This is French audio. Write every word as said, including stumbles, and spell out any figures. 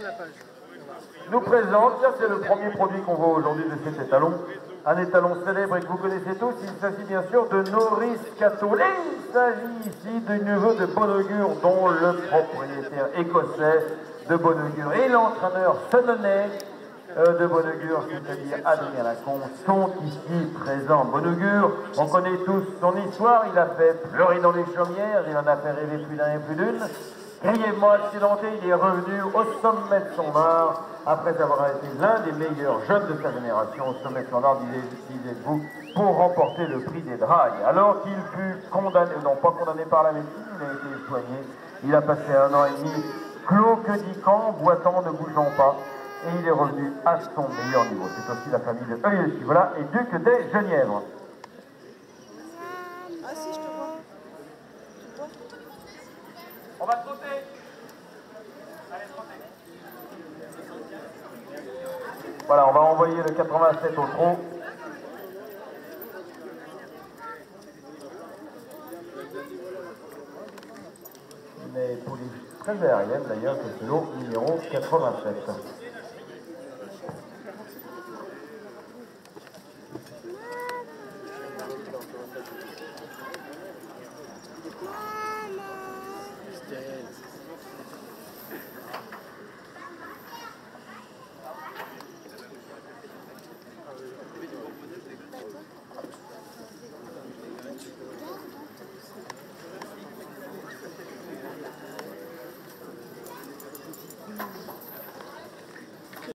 nous présente, ça c'est le premier produit qu'on voit aujourd'hui de cet étalon, un étalon célèbre et que vous connaissez tous, il s'agit bien sûr de Norris Cato. Et il s'agit ici du neveu de bon augure, dont le propriétaire écossais de bon augure et l'entraîneur Sonnenay euh, de bon augure, c'est-à-dire Adrien Lacombe, sont ici présents. Bon augure, on connaît tous son histoire, il a fait pleurer dans les chaumières, il en a fait rêver plus d'un et plus d'une. Grièvement accidenté, il est revenu au sommet de son art, après avoir été l'un des meilleurs jeunes de sa génération au sommet de son art, disait-vous, pour remporter le prix des dragues. Alors qu'il fut condamné, non pas condamné par la médecine, il a été soigné. Il a passé un an et demi, clos que dit quand, boitant, ne bougeant pas, et il est revenu à son meilleur niveau. C'est aussi la famille de Œil voilà, et duc des Genièvres. Ah si, je te vois. Tu vois? On va trotter. Allez, trotter. Voilà, on va envoyer le quatre-vingt-sept au trot. Mais pour les très aériennes d'ailleurs, c'est le lot numéro quatre-vingt-sept.